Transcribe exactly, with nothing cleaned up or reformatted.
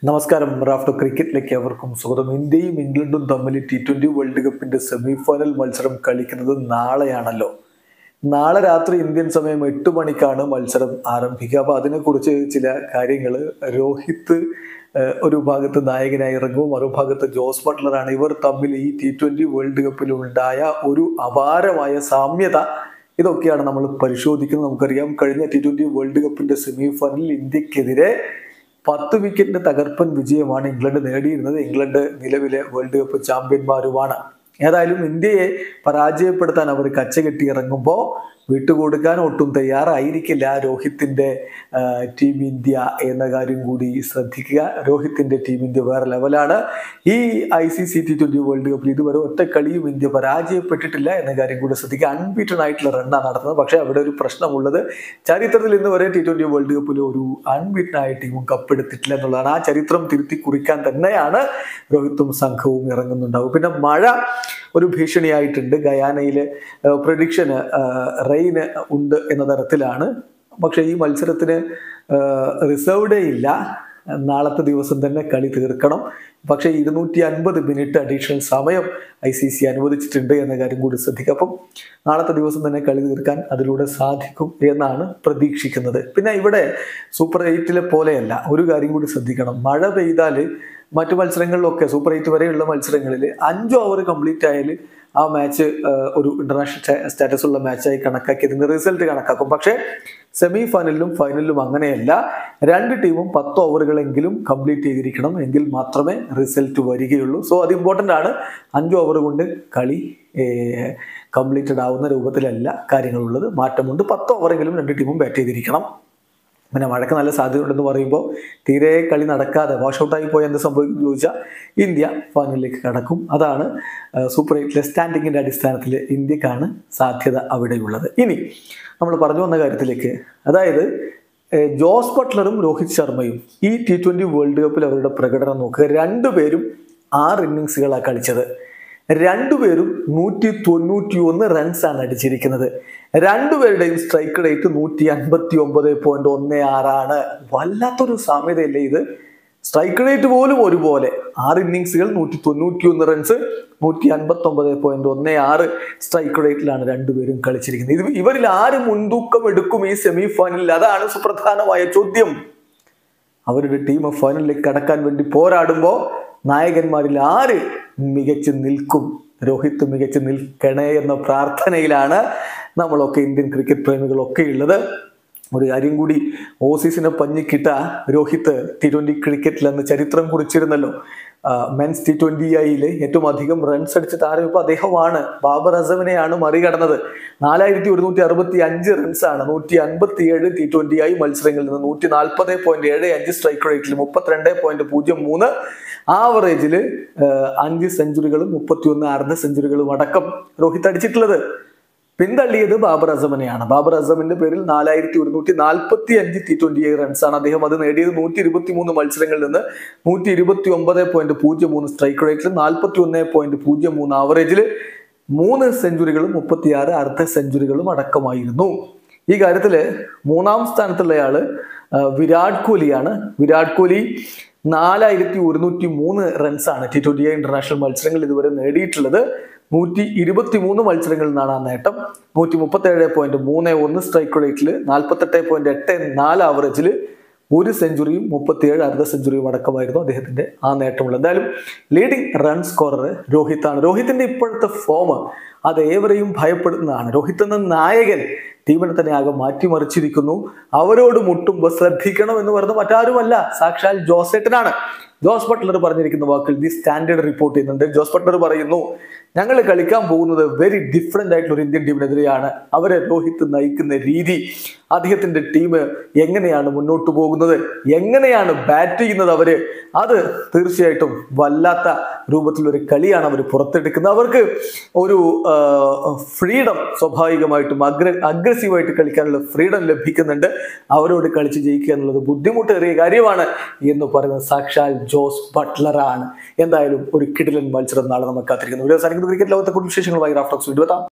നമസ്കാരം. റാഫ്റ്റോ ക്രിക്കറ്റിലേക്ക് അവർക്കും സ്വാഗതം. ഇന്ത്യയും ഇംഗ്ലണ്ടും തമ്മിൽ ടി ട്വൻ്റി വേൾഡ് കപ്പിൻ്റെ സെമി ഫൈനൽ മത്സരം കളിക്കുന്നത് നാളെയാണല്ലോ. നാളെ രാത്രി ഇന്ത്യൻ സമയം എട്ട് മണിക്കാണ് മത്സരം ആരംഭിക്കുക. അപ്പോൾ അതിനെക്കുറിച്ച് ചില കാര്യങ്ങൾ, രോഹിത് ഒരു ഭാഗത്ത് നായകനായി ഇറങ്ങും, മറുഭാഗത്ത് ജോസ് ബട്ട്ലറാണ്. ഇവർ തമ്മിൽ ഈ ടി ട്വൻ്റി വേൾഡ് കപ്പിൽ ഉണ്ടായ ഒരു അപാരമായ സാമ്യത, ഇതൊക്കെയാണ് നമ്മൾ പരിശോധിക്കുന്നത്. നമുക്കറിയാം, കഴിഞ്ഞ ടി ട്വൻ്റി വേൾഡ് കപ്പിൻ്റെ സെമി ഫൈനലിൽ ഇന്ത്യക്കെതിരെ പത്ത് വിക്കറ്റിന്റെ തകർപ്പൻ വിജയമാണ് ഇംഗ്ലണ്ട് നേടിയിരുന്നത്. ഇംഗ്ലണ്ട് നിലവിലെ വേൾഡ് കപ്പ് ചാമ്പ്യന്മാരുമാണ്. ഏതായാലും ഇന്ത്യയെ പരാജയപ്പെടുത്താൻ അവർ കച്ചകെട്ടി ഇറങ്ങുമ്പോൾ വിട്ടുകൊടുക്കാൻ ഒട്ടും തയ്യാറായിരിക്കില്ല രോഹിത്തിന്റെ ടീം ഇന്ത്യ എന്ന കാര്യം കൂടി ശ്രദ്ധിക്കുക. രോഹിത്തിന്റെ ടീം ഇന്ത്യ വേറെ ലെവലാണ്. ഈ I C C T twenty world കപ്പിൽ ഇതുവരെ ഒറ്റ കളിയും ഇന്ത്യ പരാജയപ്പെട്ടിട്ടില്ല എന്ന കാര്യം കൂടി ശ്രദ്ധിക്കുക. അൺബീറ്റൺ ആയിട്ടുള്ള റണ്ണാണ് നടത്തുന്നത്. പക്ഷേ അവിടെ ഒരു പ്രശ്നമുള്ളത്, ചരിത്രത്തിൽ ഇന്ന് വരെ ടി ട്വന്റി വേൾഡ് കപ്പിൽ ഒരു അൺബീറ്റൺ ആയ ടീമും കപ്പെടുത്തിട്ടില്ല എന്നുള്ളതാണ്. ആ ചരിത്രം തിരുത്തി കുറിക്കാൻ തന്നെയാണ് രോഹിത്തും സംഘവും ഇറങ്ങുന്നുണ്ടാവും. പിന്നെ മഴ ഒരു ഭീഷണിയായിട്ടുണ്ട്. ഗയാനയിലെ പ്രഡിക്ഷന് റെയിന് ഉണ്ട് എന്ന തരത്തിലാണ്. പക്ഷേ ഈ മത്സരത്തിന് റിസർവ് ഡേ ഇല്ല. നാളത്തെ ദിവസം തന്നെ കളി തീർക്കണം. പക്ഷേ ഇരുന്നൂറ്റി അൻപത് മിനിറ്റ് അഡീഷണൽ സമയം ഐ സി സി അനുവദിച്ചിട്ടുണ്ട് എന്ന കാര്യം കൂടി ശ്രദ്ധിക്കുക. അപ്പം നാളത്തെ ദിവസം തന്നെ കളി തീർക്കാൻ അതിലൂടെ സാധിക്കും എന്നാണ് പ്രതീക്ഷിക്കുന്നത്. പിന്നെ ഇവിടെ സൂപ്പർ എയ്റ്റിലെ പോലെയല്ല, ഒരു കാര്യം കൂടി ശ്രദ്ധിക്കണം. മഴ പെയ്താൽ മറ്റു മത്സരങ്ങളിലൊക്കെ സൂപ്പർ എയ്റ്റ് വരെയുള്ള മത്സരങ്ങളിൽ അഞ്ച് ഓവർ കംപ്ലീറ്റ് ആയാൽ ആ മാച്ച് ഒരു ഇന്റർനാഷണൽ സ്റ്റാറ്റസ് ഉള്ള മാച്ചായി കണക്കാക്കി അതിൻ്റെ റിസൾട്ട് കണക്കാക്കും. പക്ഷേ സെമി ഫൈനലിലും ഫൈനലിലും അങ്ങനെയല്ല. രണ്ട് ടീമും പത്ത് ഓവറുകളെങ്കിലും കംപ്ലീറ്റ് ചെയ്തിരിക്കണം, എങ്കിൽ മാത്രമേ റിസൾട്ട് വരികയുള്ളൂ. സോ അത് ഇമ്പോർട്ടൻ്റ് ആണ്. അഞ്ച് ഓവർ കൊണ്ട് കളി കംപ്ലീറ്റഡ് ആവുന്ന രൂപത്തിലല്ല കാര്യങ്ങളുള്ളത്. മാറ്റമുണ്ട്. പത്ത് ഓവറെങ്കിലും രണ്ട് ടീമും ബാറ്റ് ചെയ്തിരിക്കണം. പിന്നെ മഴയ്ക്ക് നല്ല സാധ്യതയുണ്ടെന്ന് പറയുമ്പോൾ തീരെ കളി നടക്കാതെ വാഷ് ഔട്ടായി പോയി എന്ത് സംഭവിക്കും ചോദിച്ചാൽ ഇന്ത്യ ഫൈനലിലേക്ക് കടക്കും. അതാണ് സൂപ്പർ എയ്റ്റിലെ സ്റ്റാൻഡിങ്ങിൻ്റെ അടിസ്ഥാനത്തിൽ ഇന്ത്യക്കാണ് സാധ്യത അവിടെയുള്ളത്. ഇനി നമ്മൾ പറഞ്ഞു വന്ന കാര്യത്തിലേക്ക്, അതായത് ജോസ് ബട്ട്ലറും രോഹിത് ശർമ്മയും ഈ ടി ട്വൻ്റി വേൾഡ് കപ്പിൽ അവരുടെ പ്രകടനം നോക്കുക. രണ്ടുപേരും ആറ് ഇന്നിങ്സുകളാണ് കളിച്ചത്. രണ്ടുപേരും നൂറ്റി തൊണ്ണൂറ്റി ഒന്ന് റൺസാണ് അടിച്ചിരിക്കുന്നത്. രണ്ടുപേരുടെയും സ്ട്രൈക്ക് റേറ്റ് നൂറ്റി അൻപത്തി ഒമ്പത് പോയിന്റ് ഒന്ന് ആറാണ്. വല്ലാത്തൊരു സാമ്യതയല്ലേ ഇത്? സ്ട്രൈക്ക് റേറ്റ് പോലും ഒരുപോലെ. ആറ് ഇന്നിങ്സുകൾ, നൂറ്റി തൊണ്ണൂറ്റി ഒന്ന് റൺസ്, നൂറ്റി അൻപത്തി ഒമ്പത് പോയിന്റ് ഒന്ന് ആറ് സ്ട്രൈക്ക് റേറ്റിലാണ് രണ്ടുപേരും കളിച്ചിരിക്കുന്നത്. ഇത് ഇവരിൽ ആര് മുൻതൂക്കം എടുക്കും ഈ സെമി ഫൈനലിൽ? അതാണ് സുപ്രധാനമായ ചോദ്യം. അവരുടെ ടീം ഫൈനലിലേക്ക് കടക്കാൻ വേണ്ടി പോരാടുമ്പോൾ നായകന്മാരിൽ ആര് മികച്ചു നിൽക്കും? രോഹിത് മികച്ചു നിൽക്കണേ എന്ന പ്രാർത്ഥനയിലാണ് നമ്മളൊക്കെ, ഇന്ത്യൻ ക്രിക്കറ്റ് പ്രേമികളൊക്കെ ഉള്ളത്. ഒരു കാര്യം കൂടി, ഓസീസിനെ പഞ്ഞിക്കിട്ട രോഹിത് ടി ട്വൻ്റി ക്രിക്കറ്റിൽ അന്ന് ചരിത്രം കുറിച്ചിരുന്നല്ലോ. മെൻസ് ടി ട്വൻ്റി ഐയിൽ ഏറ്റവും അധികം റൺസ് അടിച്ച താരം ഇപ്പോൾ അദ്ദേഹമാണ്. ബാബർ അസമിനെയാണ് മറികടന്നത്. നാലായിരത്തി ഒരുന്നൂറ്റി അറുപത്തി അഞ്ച് റൺസാണ് നൂറ്റി അൻപത്തി ഏഴ് ടി ട്വൻ്റി ഐ മത്സരങ്ങളിൽ നിന്ന്. നൂറ്റി നാൽപ്പത് പോയിന്റ് ഏഴ് അഞ്ച് സ്ട്രൈക്ക് റേറ്റിൽ, മുപ്പത്തിരണ്ട് പോയിന്റ് പൂജ്യം മൂന്ന് ആവറേജിൽ അഞ്ച് സെഞ്ചുറികളും മുപ്പത്തി ഒന്ന് അർദ്ധ സെഞ്ചുറികളും അടക്കം രോഹിത് അടിച്ചിട്ടുള്ളത്. പിന്തള്ളിയത് ബാബർ അസമിനെയാണ്. ബാബർ അസമിന്റെ പേരിൽ നാലായിരത്തി ഒരുന്നൂറ്റി നാൽപ്പത്തി അഞ്ച് ടി ട്വന്റി ഐ റൺസാണ് അദ്ദേഹം. അത് നേടിയത് നൂറ്റി ഇരുപത്തി മൂന്ന് മത്സരങ്ങളിൽ നിന്ന്. നൂറ്റി ഇരുപത്തി ഒമ്പത് പോയിന്റ് പൂജ്യം മൂന്ന് സ്ട്രൈക്ക് റേറ്റിൽ, നാൽപ്പത്തി ഒന്ന് പോയിന്റ് പൂജ്യം മൂന്ന് ആവറേജിൽ മൂന്ന് സെഞ്ചുറികളും മുപ്പത്തിയാറ് അർദ്ധ സെഞ്ചുറികളും അടക്കമായിരുന്നു. ഈ കാര്യത്തില് മൂന്നാം സ്ഥാനത്തുള്ളയാള് വിരാട് കോഹ്ലിയാണ്. വിരാട് കോഹ്ലി നാലായിരത്തി ഒരുന്നൂറ്റി മൂന്ന് റൺസാണ് ടി ട്വന്റി ഐ ഇന്റർനാഷണൽ മത്സരങ്ങൾ ഇതുവരെ നേടിയിട്ടുള്ളത്. നൂറ്റി ഇരുപത്തി മൂന്ന് മത്സരങ്ങളിൽ നിന്നാണ് ആ നേട്ടം. നൂറ്റി മുപ്പത്തി ഏഴ് പോയിന്റ് മൂന്ന് ഒന്ന് സ്ട്രൈക്ക് റേറ്റിൽ, നാൽപ്പത്തെട്ട് പോയിന്റ് എട്ട് നാല് ആവറേജിൽ ഒരു സെഞ്ചുറിയും മുപ്പത്തിയേഴ് അർദ്ധ സെഞ്ചുറിയും അടക്കമായിരുന്നു അദ്ദേഹത്തിന്റെ ആ നേട്ടമുള്ളത്. എന്തായാലും ലീഡിംഗ് റൺ സ്കോറർ രോഹിത്താണ്. രോഹിത്തിന്റെ ഇപ്പോഴത്തെ ഫോം അത് ഏവരെയും ഭയപ്പെടുന്നതാണ്. രോഹിത് എന്ന നായകൻ ടീമിനെ തന്നെ ആകെ മാറ്റിമറിച്ചിരിക്കുന്നു. അവരോട് മുട്ടുമ്പോൾ ശ്രദ്ധിക്കണം എന്ന് പറയുന്നത് മറ്റാരുമല്ല, സാക്ഷാൽ ജോസേട്ടനാണ്. ജോസ് ബട്ട്ലർ പറഞ്ഞിരിക്കുന്ന വാക്കിൽ ദി സ്റ്റാൻഡേർഡ് റിപ്പോർട്ട് ചെയ്യുന്നുണ്ട്. ജോസ് ബട്ട്ലർ പറയുന്നു, ഞങ്ങൾ കളിക്കാൻ പോകുന്നത് വെരി ഡിഫറെന്റ് ആയിട്ടുള്ള ഒരു ഇന്ത്യൻ ടീമിനെതിരെയാണ്. അവരെ രോഹിത് നയിക്കുന്ന രീതി, അദ്ദേഹത്തിന്റെ ടീം എങ്ങനെയാണ് മുന്നോട്ട് പോകുന്നത്, എങ്ങനെയാണ് ബാറ്റ് ചെയ്യുന്നത് അവര്, അത് തീർച്ചയായിട്ടും വല്ലാത്ത രൂപത്തിലൊരു കളിയാണ് അവർ പുറത്തെടുക്കുന്നത്. അവർക്ക് ഒരു ഫ്രീഡം സ്വാഭാവികമായിട്ടും അഗ്ര അഗ്രസീവായിട്ട് കളിക്കാനുള്ള ഫ്രീഡം ലഭിക്കുന്നുണ്ട്. അവരോട് കളിച്ച് ജയിക്കുക എന്നുള്ളത് ബുദ്ധിമുട്ടേറിയ കാര്യമാണ് എന്ന് പറയുന്നത് സാക്ഷാൽ ജോസ് ബട്ട്ലറാണ്. എന്തായാലും ഒരു കിടിലൻ മത്സരം നാളെ നമുക്ക് കാത്തിരിക്കുന്നു. ക്രിക്കറ്റ് ലോകത്തെ കുടുംബ വിശേഷങ്ങളുമായി റാഫ്റ്റോ വീഡിയോ എത്താം.